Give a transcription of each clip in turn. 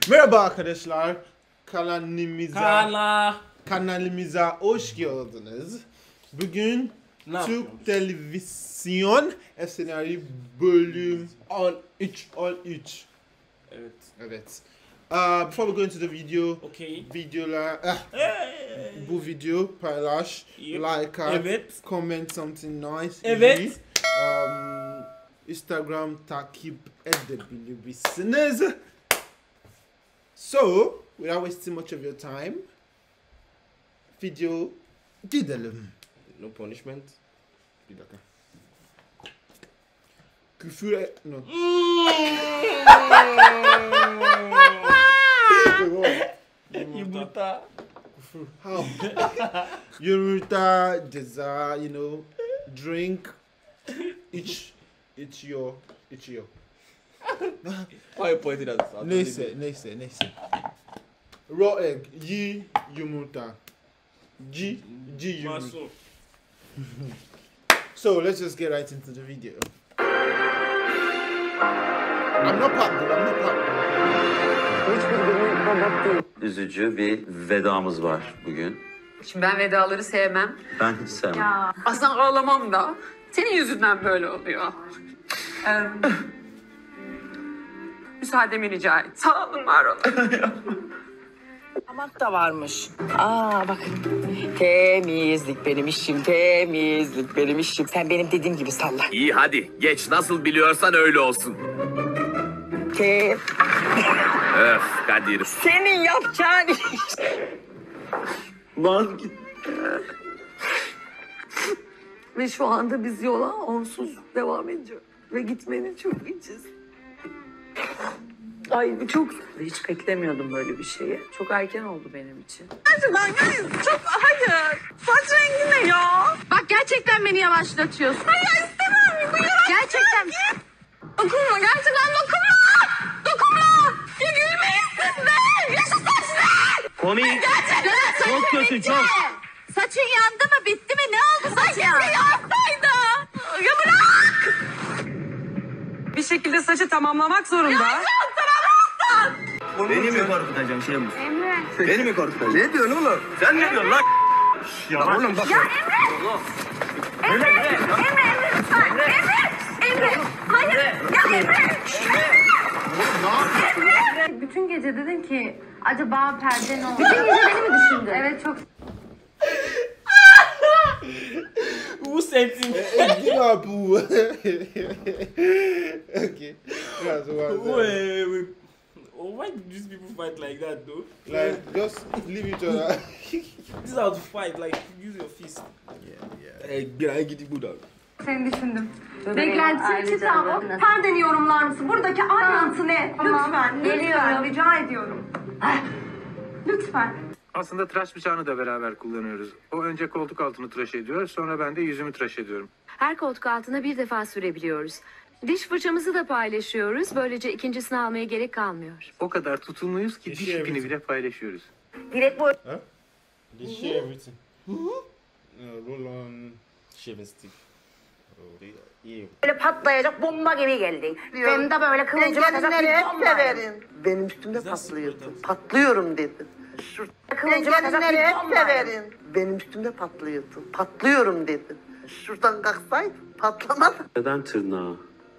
Merhaba arkadaşlar. Kanalımıza hoş geldiniz. Bugün Türk Televizyon Efsaneleri bölüm 13. Evet. Before we go into the video, bu video paylaş, like at, comment something nice. Instagram takip edebilirsiniz. So, without wasting much of your time, video gidelim. No punishment. Bir dakika. Küfür no. Yumurta. How? Yumurta, ceza, you know, drink, iç your. Why you pointed at us? Neyse. Raw egg, yumurta. Yumurta. So let's just get right into the video. I'm not part. Üzücü bir vedamız var bugün. Şimdi ben vedaları sevmem. Ben hiç sevmem. Ya. Aslında ağlamam da. Senin yüzünden böyle oluyor. Müsaademi rica et. Sağ olun, var olun. Hamak da varmış. Bakın. Temizlik benim işim, temizlik benim işim. Sen benim dediğim gibi salla. İyi hadi geç, nasıl biliyorsan öyle olsun. Öf Kadir. Senin yapacağın iş. Lan git. Ve şu anda biz yola onsuz devam ediyoruz. Ve gitmenin çok içiz. Ay çok... Hiç beklemiyordum böyle bir şeyi. Çok erken oldu benim için. Gerçekten yani çok... Hayır. Saç rengi ne ya? Bak gerçekten beni yavaşlatıyorsun. Hayır istemem. Bu gerçekten... Dokunma. Gerçekten dokunma. Dokunma. Ya gülmeyin siz de. Ya şu saçlar. Komik. Gerçekten Çok kötü, çok. Saçın yandı mı? Bitti mi? Ne oldu saçın? Yansaydı. Ya bırak. Bir şekilde saçı tamamlamak zorunda. Beni mi korkutacaksın şey mi? Emre. Beni mi korkutacaksın? Ne diyorsun oğlum? Sen ne diyorsun lan? Ya oğlum bak. Ya Emre lütfen. Emre. Hayır. Ya Emre. Bütün gece dedin ki acaba perde ne oldu? Bütün gece beni mi düşündün? Evet çok. Who sent him? Okay. That's what. Wait. Why do these people fight like that though? Like, just leave each other. This is how to fight, like use your fist. Hey, I get it good out. Seni düşündüm. Beklentisini çıtağım. Perdeni yorumlar mısın? Buradaki ayrıntı ne? Lütfen rica ediyorum. Lütfen. Aslında tıraş bıçağını da beraber kullanıyoruz. O önce koltuk altını tıraş ediyor, sonra ben de yüzümü tıraş ediyorum. Her koltuk altına bir defa sürebiliyoruz. Diş fırçamızı da paylaşıyoruz. Böylece ikincisini almaya gerek kalmıyor. O kadar tutumluyuz ki diş ipini bile paylaşıyoruz. Direkt bu. They share everything. Roll on shaving stick. Böyle patlayacak bomba gibi geldin. Benim de böyle kıvılcım atacak bir bomba. Benim üstümde patlıyorsun. Patlıyorum dedin. Kıvılcım atacak bir bomba. Benim üstümde patlıyorsun. Patlıyorum dedin. Şuradan kalksaydın patlamadı. Neden tırnağı?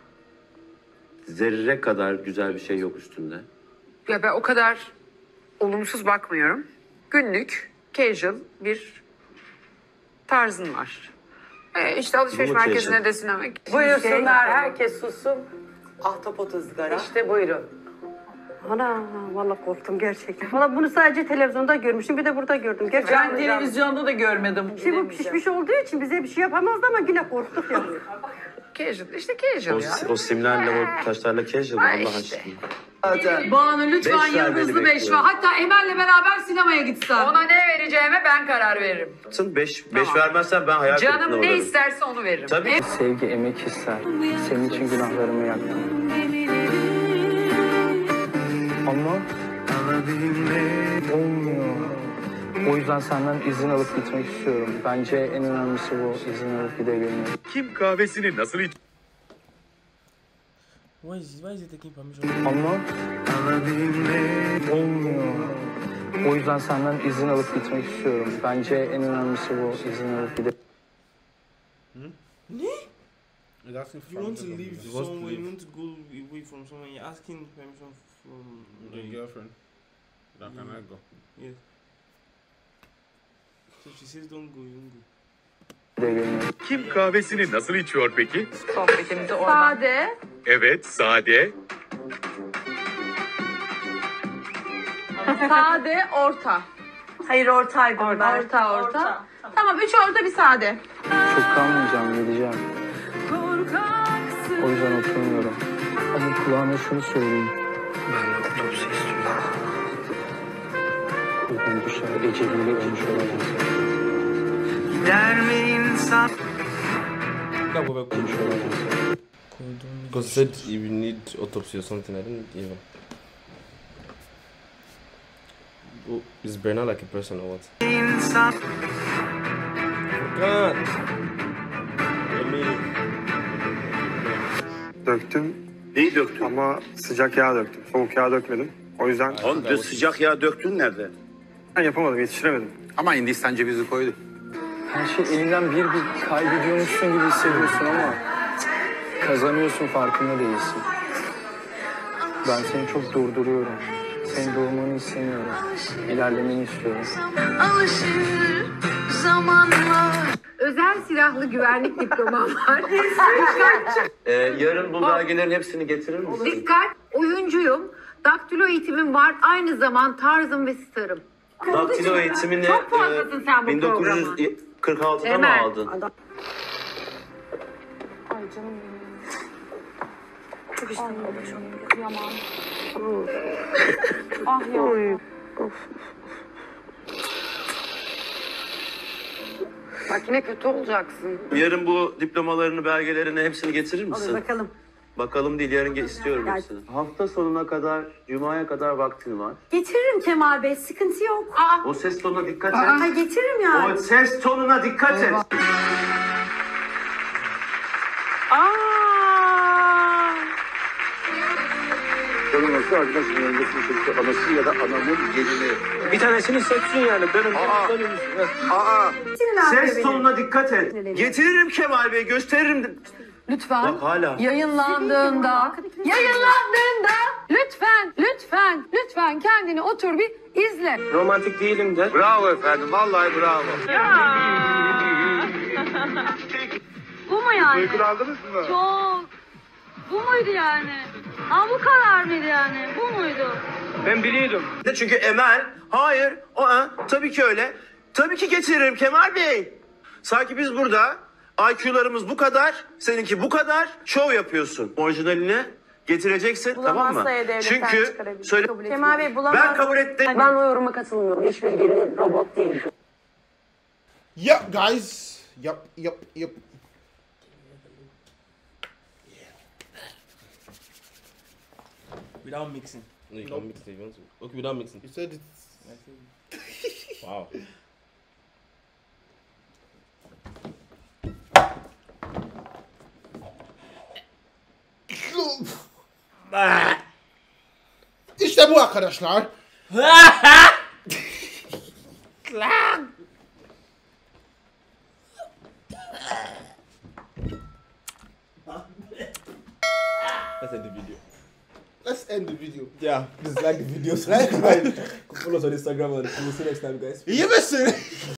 Zerre kadar güzel bir şey yok üstünde. Ya ben o kadar olumsuz bakmıyorum. Günlük, casual bir tarzın var. İşte alışveriş Bu merkezine casual. de sinemek. Buyursunlar, herkes sussun. Ahtapot ızgara. İşte buyurun. Ana vallahi korktum gerçekten. Valla bunu sadece televizyonda görmüştüm, bir de burada gördüm. Gerçekten. Ben televizyonda da görmedim. Şimdi bu pişmiş olduğu için bize bir şey yapamazdı ama yine korktuk ya. Casual, işte casual ya. O simlerle, o taşlarla casual mı Allah işte. aşkına? Banu lütfen Beş ver, yıldızlı beni 5 ver. bekliyorum. Hatta Emel'le beraber sinemaya gitsen. Ona ne vereceğime ben karar veririm. 5 vermezsen ben hayal kırıklığına Canım ne uğrarım. isterse onu veririm. Tabii. Sevgi emek ister. Senin için günahlarımı yaktım. Ama olmuyor. O yüzden senden izin alıp gitmek istiyorum. Bence en önemlisi bu, izin alıp gidebilmek. Kim kahvesini nasıl iç? Why is he taking permission? Ama O yüzden senden izin alıp gitmek istiyorum. Bence en önemlisi bu, izin alıp gidip. Ne? You want to leave somewhere, you want to go away from someone, you're asking permission from your girlfriend. That can I go? Yes. So she says don't go, you don't go. Kim kahvesini nasıl içiyor peki? Sohbetimizi oradan. Sade. Evet, sade. Sade, orta. Hayır, ortaydım ben. Orta. Tamam, 3 orta, bir sade. Çok kalmayacağım, gideceğim. O yüzden oturmuyorum. Ama kulağına şunu söyleyeyim. Ben de otopsi istiyorum. Kurban düşer, eceliyle ölmüş olamaz. Gider mi insan? Because said you need autopsy or something. I didn't even. Is Bernard like a person or what? İnsan. God. Döktüm. Neyi döktün? Ama sıcak yağ döktüm. Soğuk yağ dökmedim. O yüzden... Oğlum sıcak yağ döktün nerede? Ben yapamadım, yetiştiremedim. Ama Hindistan cevizi koyduk. Her şey elinden bir kaybediyormuşsun gibi hissediyorsun ama kazanıyorsun, farkında değilsin. Ben seni çok durduruyorum. Senin durmanı istemiyorum. İlerlemeni istiyorum. Alışır zamanla. Özel silahlı güvenlik diplomam var. Yarın bu belgelerin hepsini getirir misin? Dikkat, oyuncuyum. Daktilo eğitimim var. Aynı zaman tarzım ve starım. Daktilo eğitimini Çok fazlasın sen bu programa. 1946'da mı aldın? Ay canım. Çok istedim. Çok kıyamam. Ah ya. Bak yine kötü olacaksın. Yarın bu diplomalarını, belgelerini hepsini getirir misin? Olur bakalım. Bakalım değil, yarın istiyorum hepsini. Hafta sonuna kadar, cumaya kadar vaktin var. Getiririm Kemal Bey, sıkıntı yok. O ses tonuna dikkat et. Ay getiririm yani. O ses tonuna dikkat et. Tanıması arkadaşın yanındasını çocukta anası ya da anamın gelini. Bir tanesini seçsin yani. Benim Ses tonuna dikkat et. Getiririm Kemal Bey, gösteririm. Lütfen. Bak hala. Yayınlandığında lütfen kendini otur bir izle. romantik değilim de. Bravo efendim, vallahi bravo. Bu mu yani? Uykunu aldınız mı? Çok. Bu muydu yani? Bu kadar mıydı yani? Bu muydu? Ben biliyordum. Çünkü Emel, hayır, tabii ki öyle. Tabii ki getiririm Kemal Bey. Sanki biz burada IQ'larımız bu kadar, seninki bu kadar, şov yapıyorsun. Orijinalini getireceksin, tamam mı? Çünkü söyle. Kemal Bey bulamaz. Ben kabul ettim. Ben o yoruma katılmıyorum. Hiçbir gelin robot değil. Yep, guys. Yep. Without mixing. No, you can't mix it. You want to? Okay, without mixing. You said it. Wow. İşte bu arkadaşlar. Let's end the video. Let's end the video. Yeah, please like the video. Subscribe. Follow us on Instagram and we'll see you next time, guys. İyi misin?